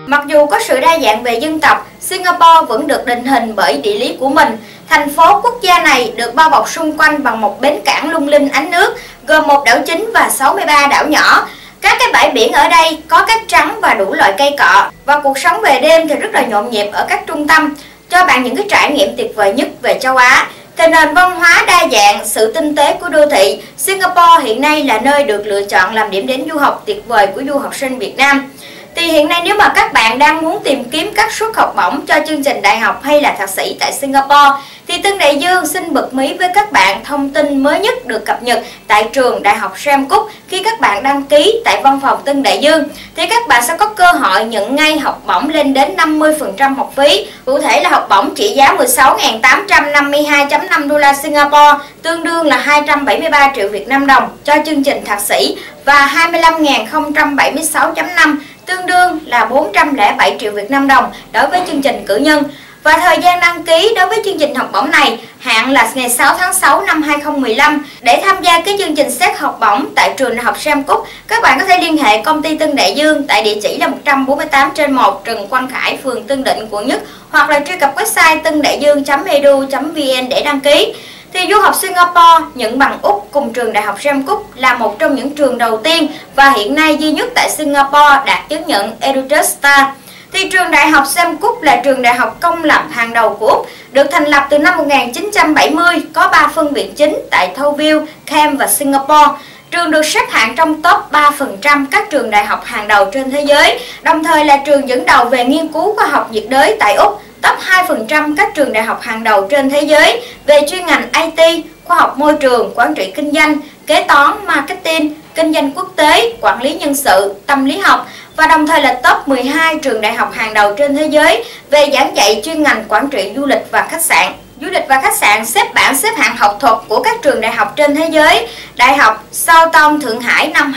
Mặc dù có sự đa dạng về dân tộc, Singapore vẫn được định hình bởi địa lý của mình. Thành phố quốc gia này được bao bọc xung quanh bằng một bến cảng lung linh ánh nước, gồm một đảo chính và 63 đảo nhỏ. Các cái bãi biển ở đây có cát trắng và đủ loại cây cọ, và cuộc sống về đêm thì rất là nhộn nhịp ở các trung tâm, cho bạn những cái trải nghiệm tuyệt vời nhất về châu Á. Từ nền văn hóa đa dạng, sự tinh tế của đô thị, Singapore hiện nay là nơi được lựa chọn làm điểm đến du học tuyệt vời của du học sinh Việt Nam. Thì hiện nay nếu mà các bạn đang muốn tìm kiếm các suất học bổng cho chương trình đại học hay là thạc sĩ tại Singapore, thì Tân Đại Dương xin bật mí với các bạn thông tin mới nhất được cập nhật tại trường Đại học Sam Cúc. Khi các bạn đăng ký tại văn phòng Tân Đại Dương thì các bạn sẽ có cơ hội nhận ngay học bổng lên đến 50% học phí. Cụ thể là học bổng trị giá 16.852.5 đô la Singapore, tương đương là 273 triệu Việt Nam đồng cho chương trình thạc sĩ, và 25.076.5 tương đương là 407 triệu Việt Nam đồng đối với chương trình cử nhân. Và thời gian đăng ký đối với chương trình học bổng này hạn là ngày 6 tháng 6 năm 2015. Để tham gia cái chương trình xét học bổng tại trường Đại học Sam Cúc, các bạn có thể liên hệ công ty Tân Đại Dương tại địa chỉ là 148/1 Trần Quang Khải, phường Tân Định, quận Nhất, hoặc là truy cập website tandaiduong.edu.vn để đăng ký. Thì du học Singapore nhận bằng Úc cùng trường Đại học Sam Cúc là một trong những trường đầu tiên và hiện nay duy nhất tại Singapore đạt chứng nhận EduTrust Star. Thì trường Đại học Sam Cúc là trường đại học công lập hàng đầu của Úc, được thành lập từ năm 1970, có 3 phân viện chính tại Deauville, Cairns và Singapore. Trường được xếp hạng trong top 3% các trường đại học hàng đầu trên thế giới, đồng thời là trường dẫn đầu về nghiên cứu khoa học nhiệt đới tại Úc, top 2% các trường đại học hàng đầu trên thế giới về chuyên ngành IT, khoa học môi trường, quản trị kinh doanh, kế toán, marketing, kinh doanh quốc tế, quản lý nhân sự, tâm lý học, và đồng thời là top 12 trường đại học hàng đầu trên thế giới về giảng dạy chuyên ngành quản trị du lịch và khách sạn. Du lịch và khách sạn xếp bảng xếp hạng học thuật của các trường đại học trên thế giới, Đại học Southern Thượng Hải năm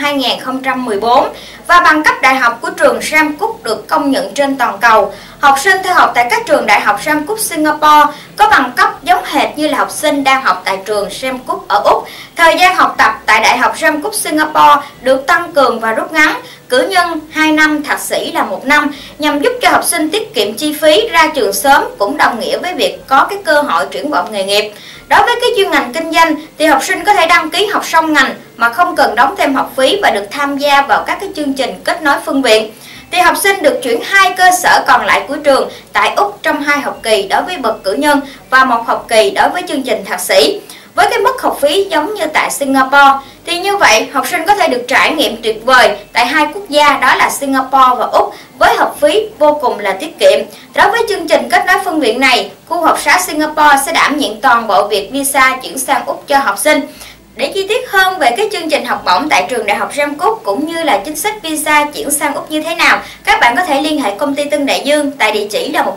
2014, và bằng cấp đại học của trường Sam Cúc được công nhận trên toàn cầu. Học sinh theo học tại các trường đại học Sam Cúc Singapore có bằng cấp giống hệt như là học sinh đang học tại trường Sam Cúc ở Úc. Thời gian học tập tại Đại học Sam Cúc Singapore được tăng cường và rút ngắn, cử nhân 2 năm, thạc sĩ là 1 năm, nhằm giúp cho học sinh tiết kiệm chi phí, ra trường sớm, cũng đồng nghĩa với việc có cái cơ hội triển vọng nghề nghiệp. Đối với cái chuyên ngành kinh doanh thì học sinh có thể đăng ký học xong ngành mà không cần đóng thêm học phí và được tham gia vào các cái chương trình kết nối phân viện. Thì học sinh được chuyển 2 cơ sở còn lại của trường tại Úc trong 2 học kỳ đối với bậc cử nhân và 1 học kỳ đối với chương trình thạc sĩ. Với cái mức học phí giống như tại Singapore, thì như vậy học sinh có thể được trải nghiệm tuyệt vời tại 2 quốc gia đó là Singapore và Úc với học phí vô cùng là tiết kiệm. Đối với chương trình kết nối phân viện này, khu học xá Singapore sẽ đảm nhiệm toàn bộ việc visa chuyển sang Úc cho học sinh. Để chi tiết hơn về cái chương trình học bổng tại trường Đại học Sam Cúc cũng như là chính sách visa chuyển sang Úc như thế nào, các bạn có thể liên hệ công ty Tân Đại Dương tại địa chỉ là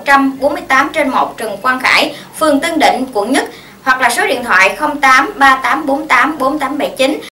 148/1 Trần Quang Khải, phường Tân Định, quận Nhất, hoặc là số điện thoại 08 3848 4879.